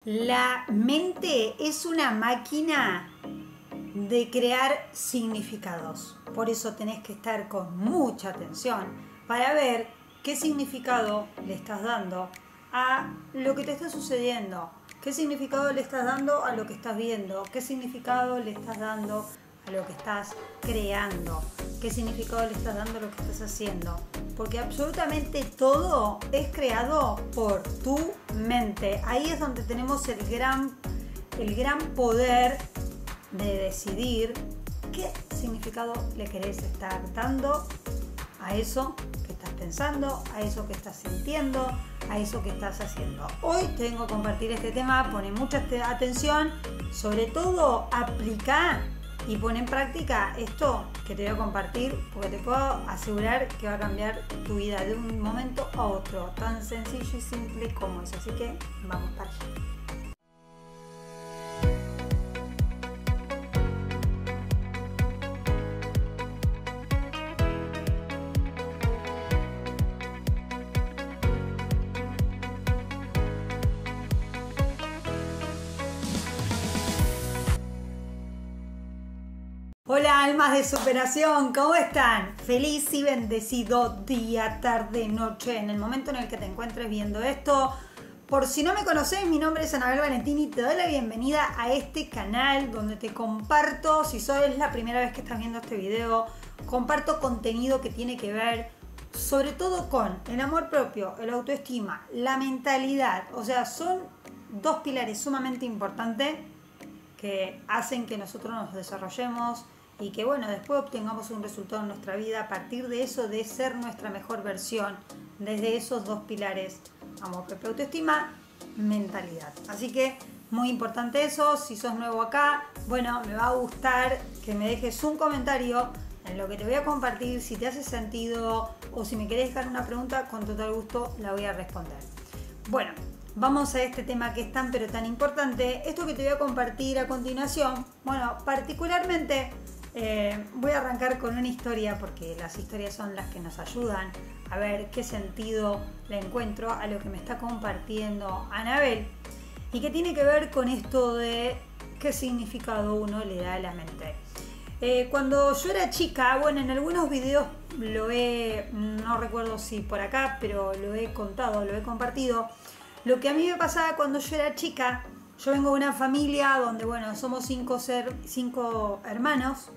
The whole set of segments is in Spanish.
La mente es una máquina de crear significados. Por eso tenés que estar con mucha atención para ver qué significado le estás dando a lo que te está sucediendo. ¿Qué significado le estás dando a lo que estás viendo? ¿Qué significado le estás dando a lo que estás creando? ¿Qué significado le estás dando a lo que estás haciendo? Porque absolutamente todo es creado por tu mente. Ahí es donde tenemos el gran poder de decidir qué significado le querés estar dando a eso que estás pensando, a eso que estás sintiendo, a eso que estás haciendo. Hoy tengo que compartir este tema, pone mucha atención, sobre todo aplica y pone en práctica esto que te voy a compartir, porque te puedo asegurar que va a cambiar tu vida de un momento a otro, tan sencillo y simple como eso. Así que vamos para allá. Hola almas de superación, ¿cómo están? Feliz y bendecido día, tarde, noche, en el momento en el que te encuentres viendo esto. Por si no me conocés, mi nombre es Anabel Valentini y te doy la bienvenida a este canal donde te comparto, si es la primera vez que estás viendo este video, comparto contenido que tiene que ver sobre todo con el amor propio, el autoestima, la mentalidad. O sea, son dos pilares sumamente importantes que hacen que nosotros nos desarrollemos y que bueno, después obtengamos un resultado en nuestra vida a partir de eso, de ser nuestra mejor versión, desde esos dos pilares, amor propio, autoestima, mentalidad. Así que muy importante eso. Si sos nuevo acá, bueno, me va a gustar que me dejes un comentario en lo que te voy a compartir, si te hace sentido o si me querés dejar una pregunta, con total gusto la voy a responder. Bueno, vamos a este tema que es tan pero tan importante. Esto que te voy a compartir a continuación, bueno, particularmente voy a arrancar con una historia, porque las historias son las que nos ayudan a ver qué sentido le encuentro a lo que me está compartiendo Anabel, y que tiene que ver con esto de qué significado uno le da a la mente. Cuando yo era chica, bueno, en algunos videos no recuerdo si por acá, pero lo he contado, lo he compartido. Lo que a mí me pasaba cuando yo era chica, yo vengo de una familia donde, bueno, somos cinco hermanos.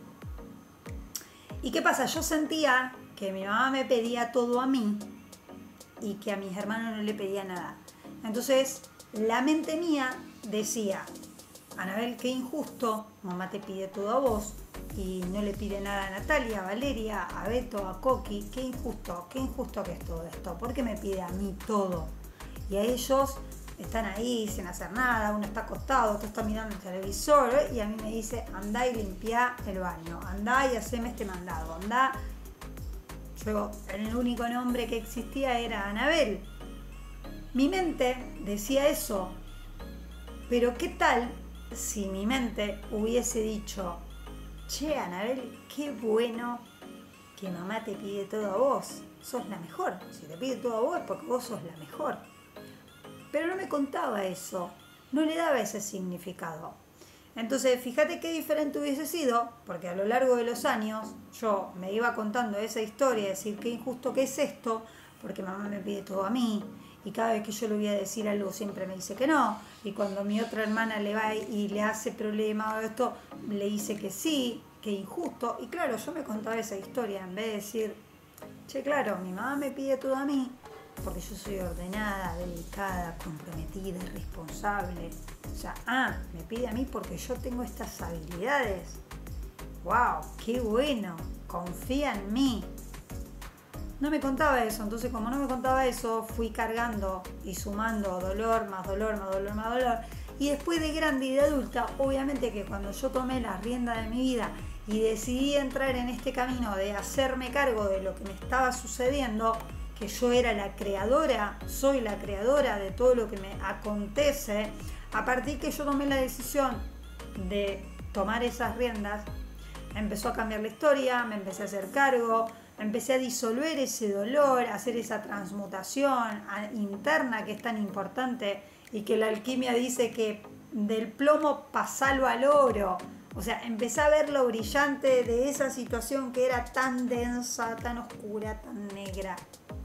¿Y qué pasa? Yo sentía que mi mamá me pedía todo a mí y que a mis hermanos no le pedía nada. Entonces, la mente mía decía: Anabel, qué injusto, mamá te pide todo a vos y no le pide nada a Natalia, a Valeria, a Beto, a Coqui. Qué injusto que es todo esto. ¿Por qué me pide a mí todo? Y a ellos están ahí sin hacer nada, uno está acostado, otro está mirando el televisor y a mí me dice: andá y limpiá el baño, andá y haceme este mandado, andá. Yo, el único nombre que existía era Anabel. Mi mente decía eso, pero ¿qué tal si mi mente hubiese dicho: che, Anabel, qué bueno que mamá te pide todo a vos, sos la mejor, si te pide todo a vos es porque vos sos la mejor? Pero no me contaba eso, no le daba ese significado. Entonces, fíjate qué diferente hubiese sido, porque a lo largo de los años yo me iba contando esa historia, decir qué injusto que es esto, porque mamá me pide todo a mí, y cada vez que yo le voy a decir algo siempre me dice que no, y cuando mi otra hermana le va y le hace problema o esto, le dice que sí, que injusto. Y claro, yo me contaba esa historia en vez de decir: che, claro, mi mamá me pide todo a mí porque yo soy ordenada, dedicada, comprometida, responsable. O sea, me pide a mí porque yo tengo estas habilidades. ¡Wow! ¡Qué bueno! Confía en mí. No me contaba eso. Entonces, como no me contaba eso, fui cargando y sumando dolor, más dolor, más dolor, más dolor. Y después de grande y de adulta, obviamente que cuando yo tomé la rienda de mi vida y decidí entrar en este camino de hacerme cargo de lo que me estaba sucediendo, que yo era la creadora, soy la creadora de todo lo que me acontece, a partir que yo tomé la decisión de tomar esas riendas, empezó a cambiar la historia, me empecé a hacer cargo, empecé a disolver ese dolor, a hacer esa transmutación interna que es tan importante y que la alquimia dice que del plomo pasalo al oro. O sea, empecé a ver lo brillante de esa situación que era tan densa, tan oscura, tan negra,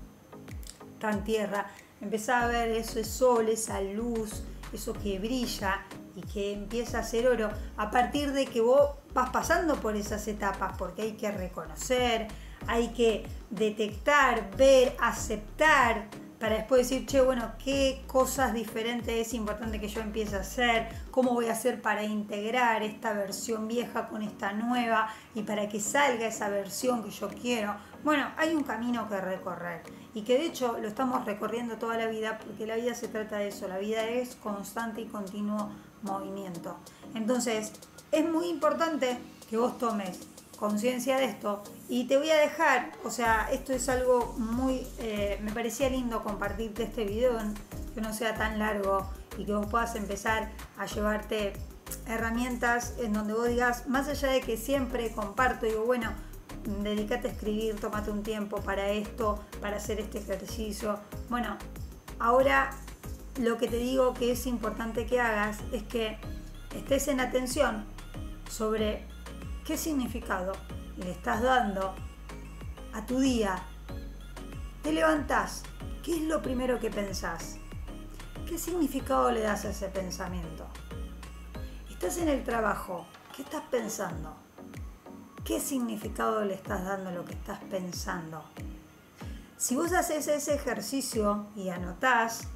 tan tierra. Empecé a ver ese sol, esa luz, eso que brilla y que empieza a ser oro a partir de que vos vas pasando por esas etapas, porque hay que reconocer, hay que detectar, ver, aceptar, para después decir, che, bueno, qué cosas diferentes es importante que yo empiece a hacer, cómo voy a hacer para integrar esta versión vieja con esta nueva y para que salga esa versión que yo quiero. Bueno, hay un camino que recorrer y que de hecho lo estamos recorriendo toda la vida, porque la vida se trata de eso, la vida es constante y continuo movimiento. Entonces, es muy importante que vos tomes conciencia de esto y te voy a dejar, o sea, esto es algo muy, me parecía lindo compartirte este video, que no sea tan largo y que vos puedas empezar a llevarte herramientas en donde vos digas, más allá de que siempre comparto, digo, bueno, dedícate a escribir, tómate un tiempo para esto, para hacer este ejercicio. Bueno, ahora lo que te digo que es importante que hagas es que estés en atención sobre qué significado le estás dando a tu día. Te levantás, ¿qué es lo primero que pensás? ¿Qué significado le das a ese pensamiento? Estás en el trabajo, ¿qué estás pensando? ¿Qué significado le estás dando a lo que estás pensando? Si vos haces ese ejercicio y anotás,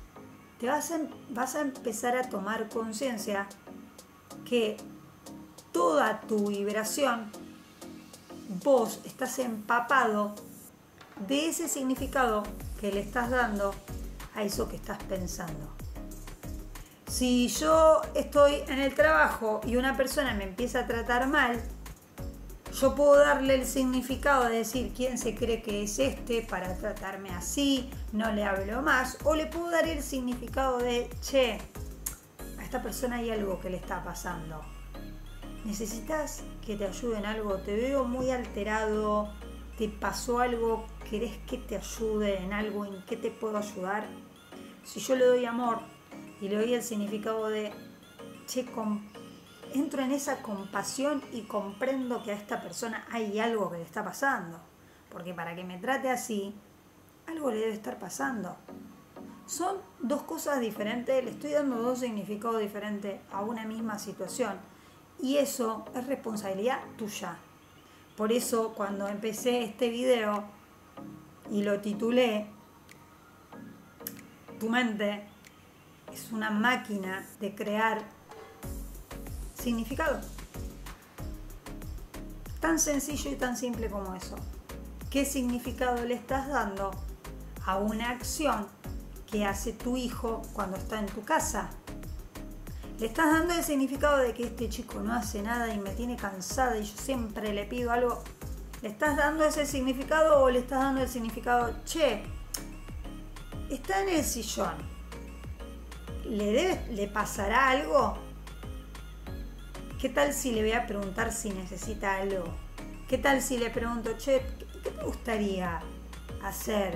vas a empezar a tomar conciencia que toda tu vibración, vos estás empapado de ese significado que le estás dando a eso que estás pensando. Si yo estoy en el trabajo y una persona me empieza a tratar mal, yo puedo darle el significado de decir quién se cree que es este para tratarme así, no le hablo más, o le puedo dar el significado de, che, a esta persona hay algo que le está pasando. ¿Necesitas que te ayude en algo? Te veo muy alterado, ¿te pasó algo? ¿Querés que te ayude en algo? ¿En qué te puedo ayudar? Si yo le doy amor y le doy el significado de, che, entro en esa compasión y comprendo que a esta persona hay algo que le está pasando. Porque para que me trate así, algo le debe estar pasando. Son dos cosas diferentes, le estoy dando dos significados diferentes a una misma situación. Y eso es responsabilidad tuya. Por eso cuando empecé este video y lo titulé, tu mente es una máquina de crear significado. Tan sencillo y tan simple como eso. ¿Qué significado le estás dando a una acción que hace tu hijo cuando está en tu casa? Le estás dando el significado de que este chico no hace nada y me tiene cansada y yo siempre le pido algo. ¿Le estás dando ese significado o le estás dando el significado, che, está en el sillón, ¿le pasará algo? ¿Qué tal si le voy a preguntar si necesita algo? ¿Qué tal si le pregunto, che, ¿qué te gustaría hacer?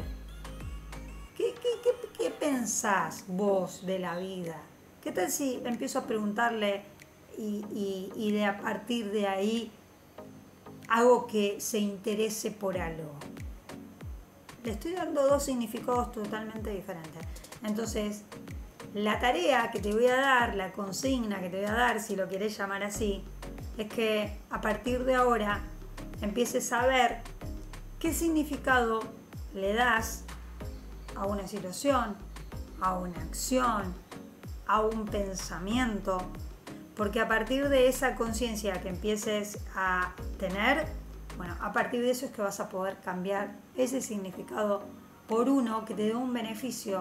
¿Qué pensás vos de la vida? ¿Qué tal si empiezo a preguntarle y de a partir de ahí hago que se interese por algo? Le estoy dando dos significados totalmente diferentes. Entonces, la tarea que te voy a dar, la consigna que te voy a dar, si lo querés llamar así, es que a partir de ahora empieces a ver qué significado le das a una situación, a una acción, a un pensamiento, porque a partir de esa conciencia que empieces a tener, bueno, a partir de eso es que vas a poder cambiar ese significado por uno que te dé un beneficio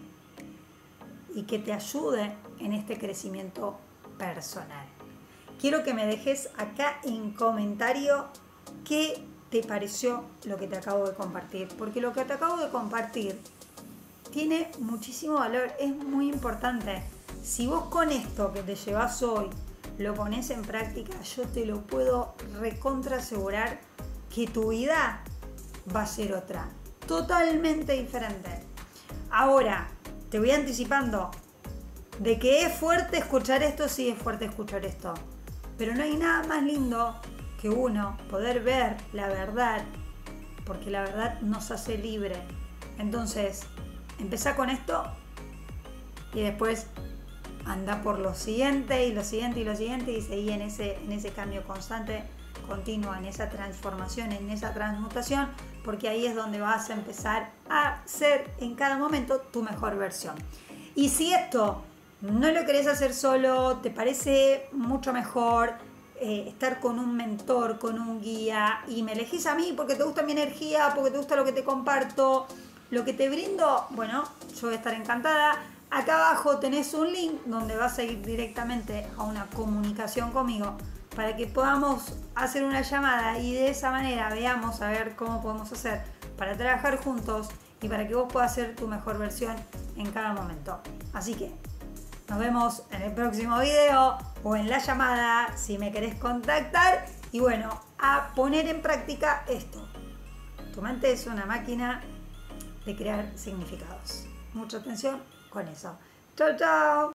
y que te ayude en este crecimiento personal. Quiero que me dejes acá en comentario qué te pareció lo que te acabo de compartir, porque lo que te acabo de compartir tiene muchísimo valor, es muy importante. Si vos con esto que te llevas hoy lo pones en práctica, yo te lo puedo recontra asegurar que tu vida va a ser otra, totalmente diferente. Ahora, te voy anticipando, De que es fuerte escuchar esto, sí es fuerte escuchar esto. Pero no hay nada más lindo que uno poder ver la verdad, porque la verdad nos hace libre. Entonces, empezá con esto y después anda por lo siguiente y lo siguiente y lo siguiente y seguí en ese cambio constante, continuo, en esa transformación, en esa transmutación, porque ahí es donde vas a empezar a ser en cada momento tu mejor versión. Y si esto no lo querés hacer solo, te parece mucho mejor estar con un mentor, con un guía, y me elegís a mí porque te gusta mi energía, porque te gusta lo que te comparto, lo que te brindo, bueno, yo voy a estar encantada. Acá abajo tenés un link donde vas a ir directamente a una comunicación conmigo para que podamos hacer una llamada y de esa manera veamos a ver cómo podemos hacer para trabajar juntos y para que vos puedas ser tu mejor versión en cada momento. Así que nos vemos en el próximo video o en la llamada si me querés contactar. Y bueno, a poner en práctica esto. Tu mente es una máquina de crear significados. Mucha atención con eso. Chao, chao.